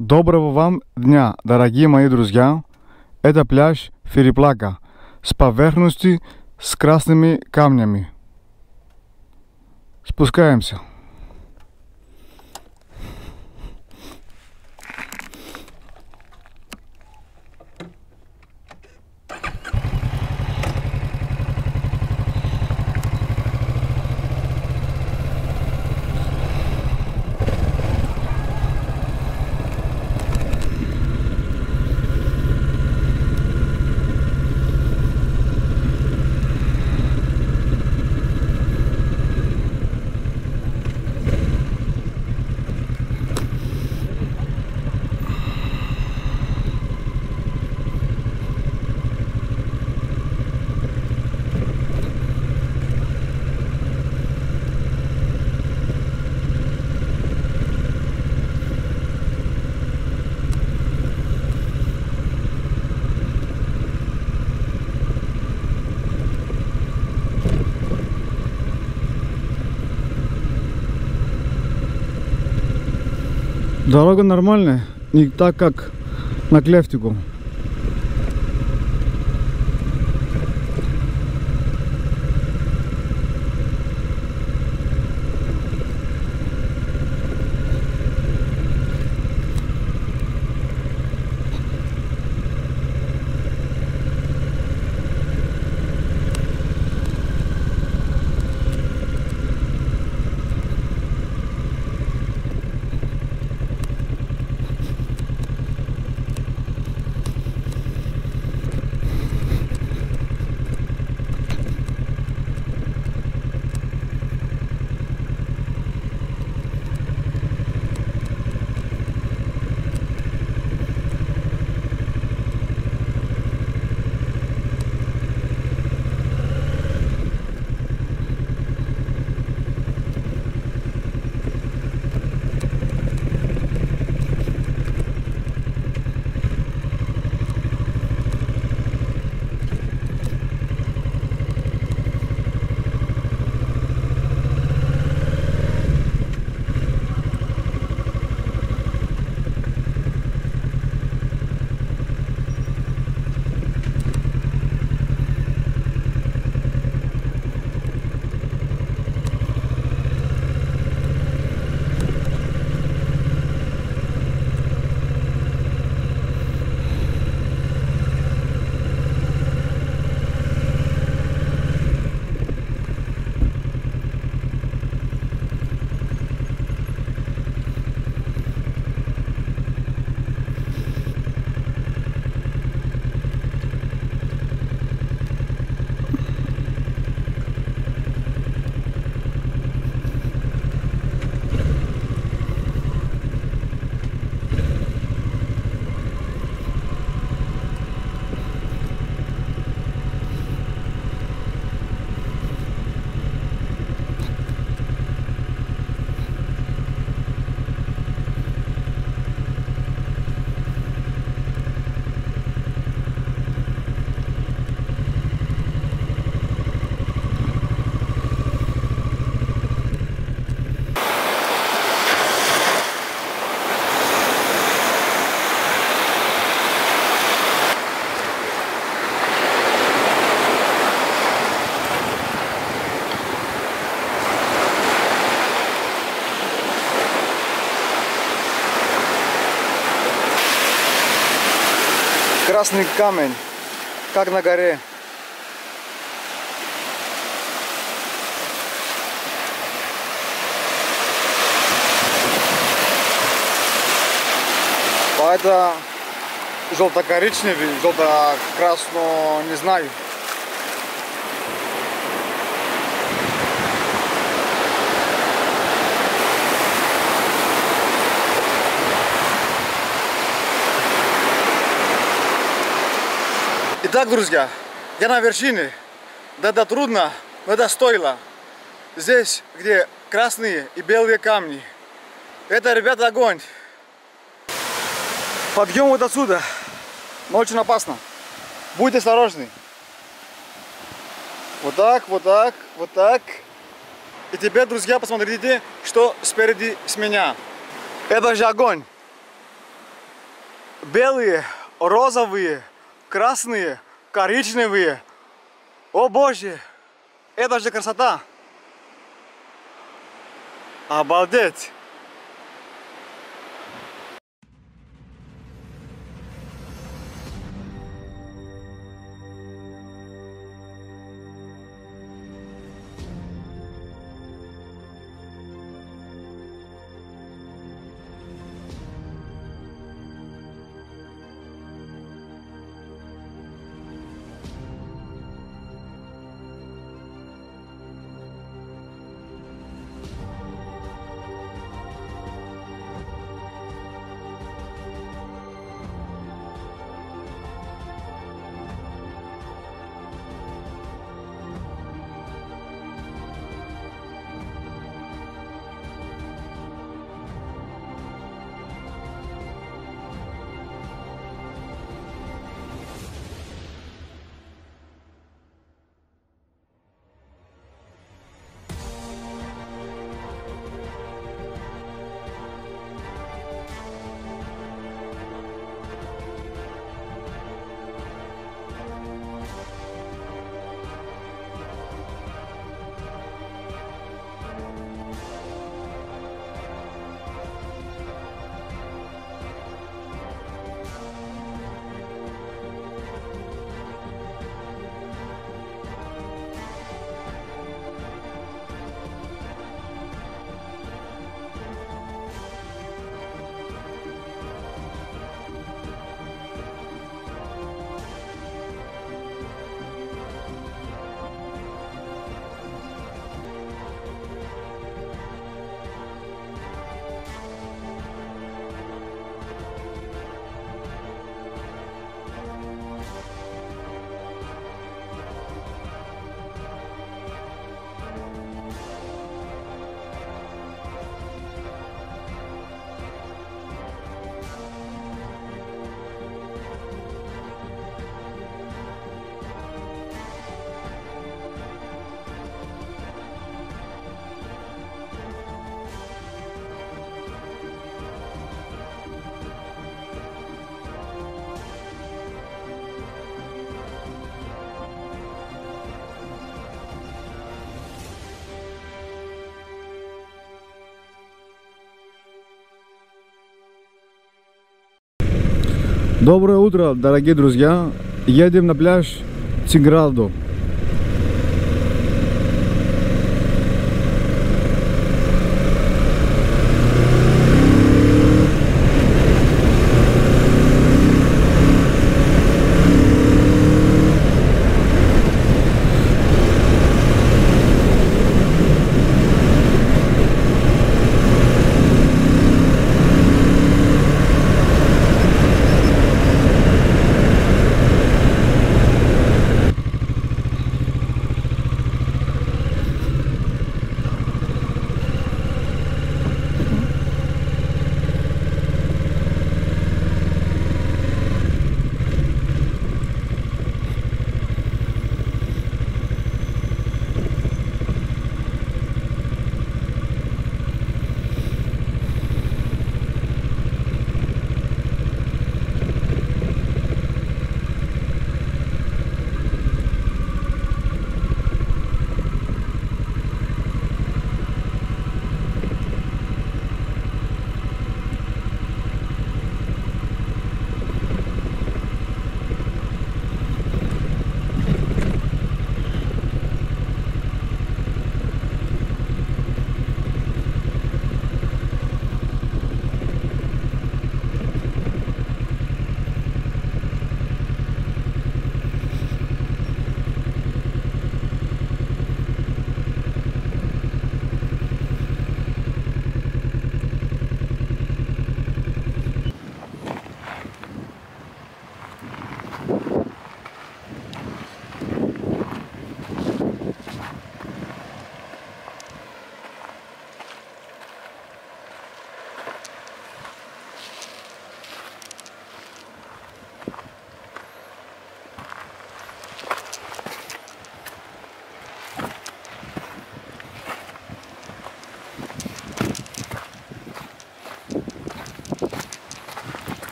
Доброго вам дня, дорогие мои друзья! Это пляж Фериплака с поверхностью с красными камнями. Спускаемся. Дорога нормальная, не так как на Клевтику. Красный камень, как на горе. А это желто-коричневый, желто-красно, не знаю. Итак, друзья, я на вершине. Да, это трудно, но это стоило. Здесь, где красные и белые камни. Это, ребята, огонь. Подъем вот отсюда. Но очень опасно. Будьте осторожны. Вот так, вот так, вот так. И теперь, друзья, посмотрите, что спереди с меня. Это же огонь. белые, розовые, красные, коричневые. О боже, это же красота! Обалдеть! Доброе утро, дорогие друзья! Едем на пляж Тингралдо.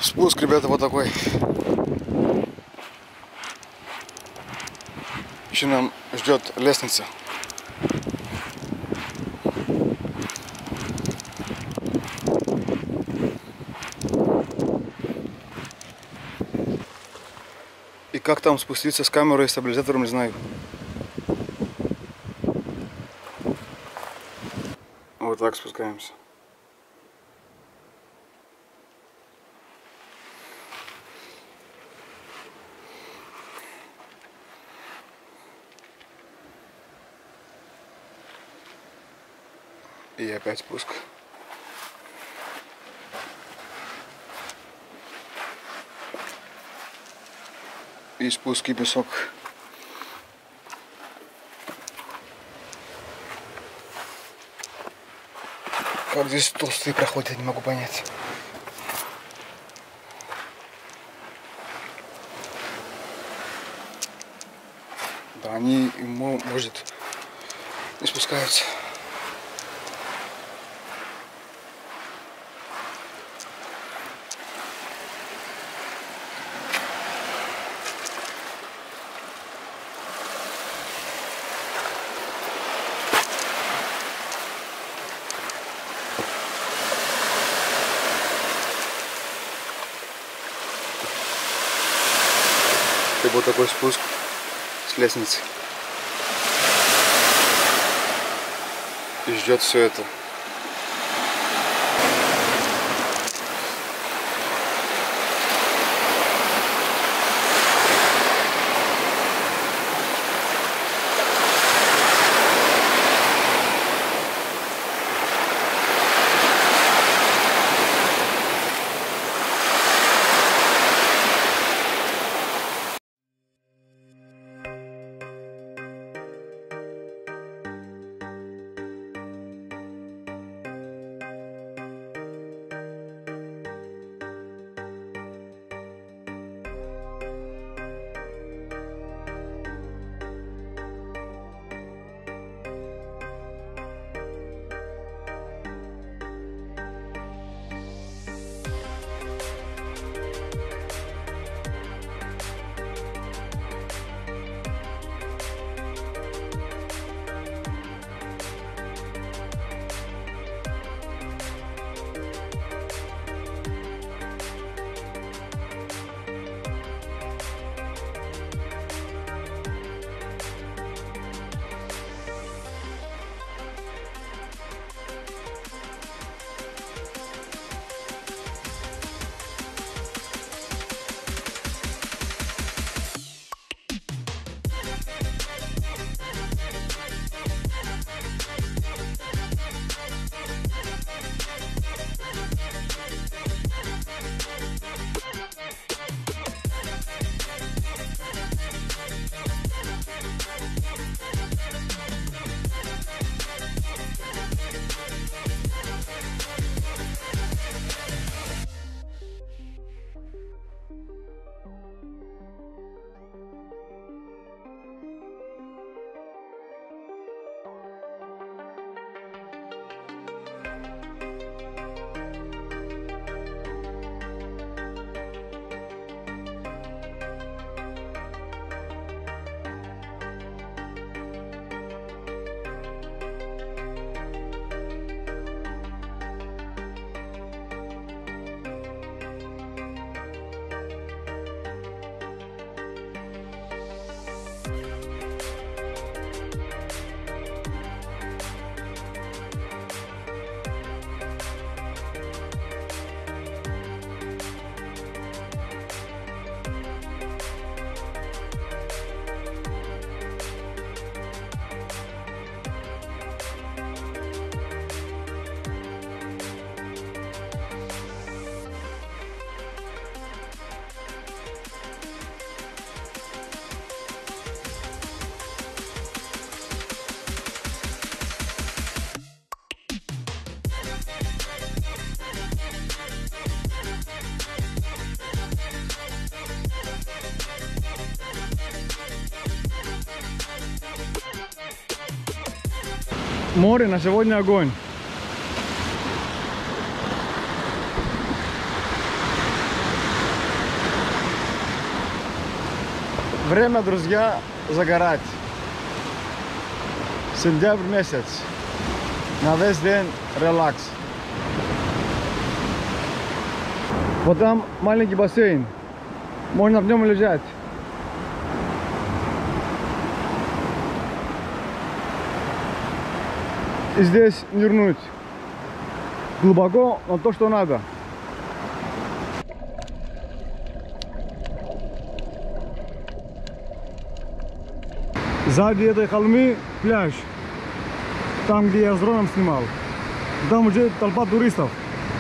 Спуск, ребята, вот такой. Еще нам ждет лестница. И как там спуститься с камерой и стабилизатором, не знаю. Вот так спускаемся. И опять спуск. И спуск, и песок. Как здесь толстые проходят, не могу понять. Да, они, может, не спускаются. И вот такой спуск с лестницы. И ждет все это. Море на сегодня огонь. Время, друзья, загорать. Сентябрь месяц. На весь день релакс. Вот там маленький бассейн. Можно в нем лежать. И здесь нырнуть. Глубоко, но то, что надо. Сзади этой холмы пляж. Там, где я с дроном снимал. Там уже толпа туристов.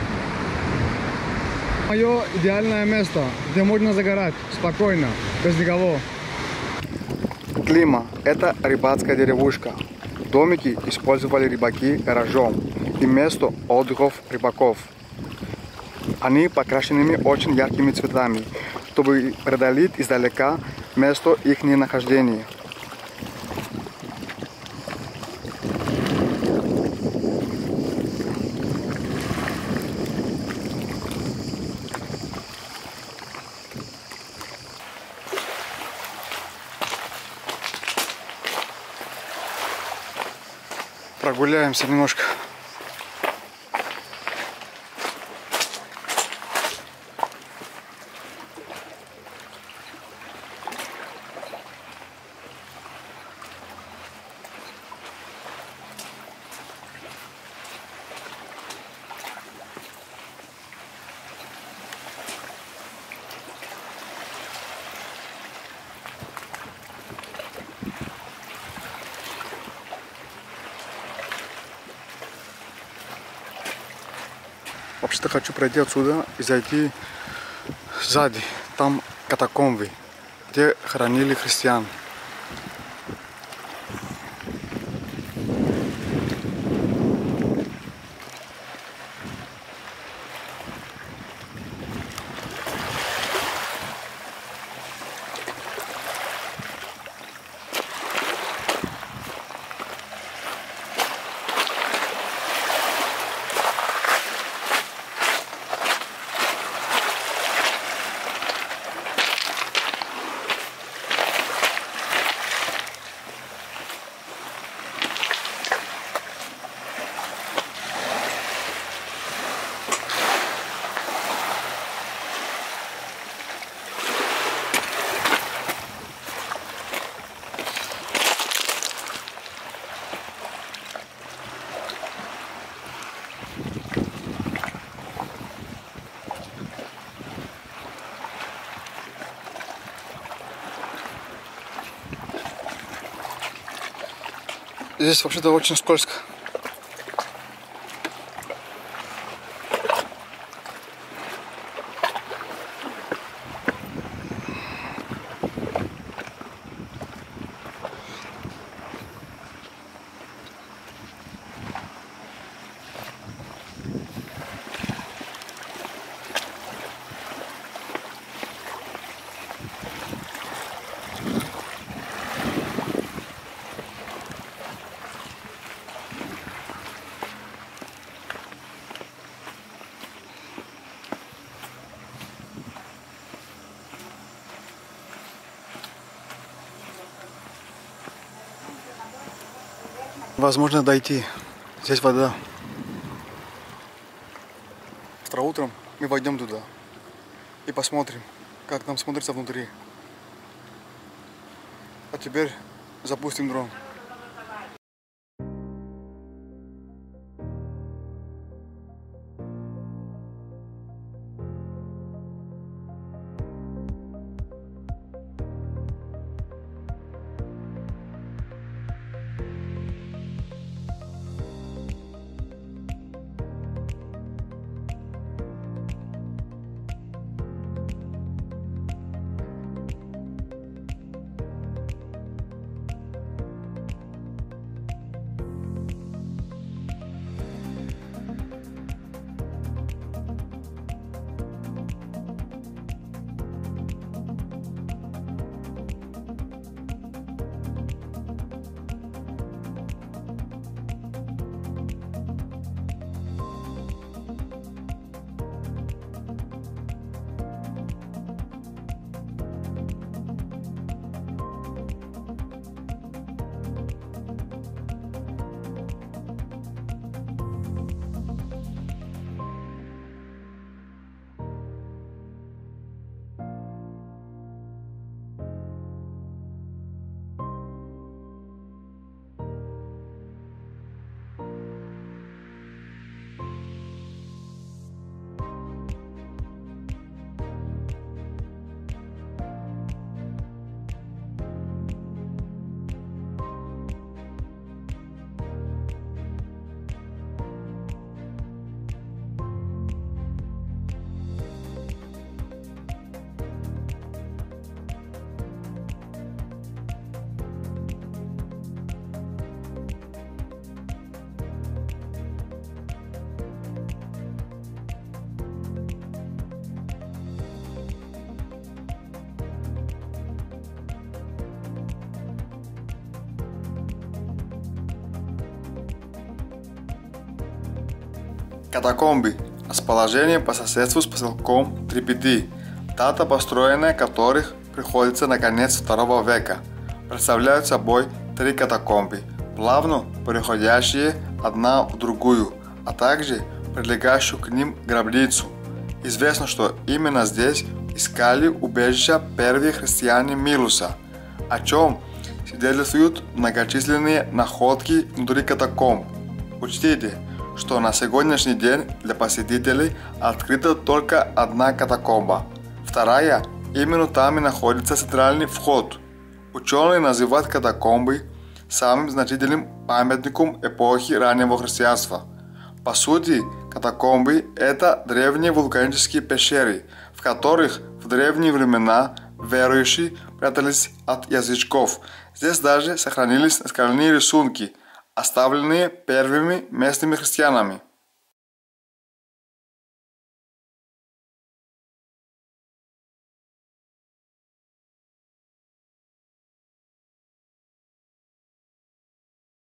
Мое идеальное место, где можно загорать спокойно, без никого. Клима – это рыбацкая деревушка. Домики использовали рыбаки гаражом и место отдыхов рыбаков. Они покрашенными очень яркими цветами, чтобы преодолеть издалека место их нахождения. Прогуляемся немножко. Вообще-то хочу пройти отсюда и зайти сзади. Там катакомбы, где хоронили христиан. Здесь вообще-то очень скользко. Возможно дойти. Здесь вода. Завтра утром мы войдем туда и посмотрим, как там смотрится внутри. А теперь запустим дрон. Катакомбы – расположение по соседству с поселком Трипиди, дата построения которых приходится на конец II века. Представляют собой 3 катакомбы, плавно переходящие одна в другую, а также прилегающую к ним гробницу. Известно, что именно здесь искали убежища первые христиане Милуса, о чем свидетельствуют многочисленные находки внутри катакомб. Учтите, что на сегодняшний день для посетителей открыта только одна катакомба. Вторая, именно там и находится центральный вход. Ученые называют катакомбы самым значительным памятником эпохи раннего христианства. По сути, катакомбы – это древние вулканические пещеры, в которых в древние времена верующие прятались от язычков. Здесь даже сохранились наскальные рисунки, оставленные первыми местными христианами.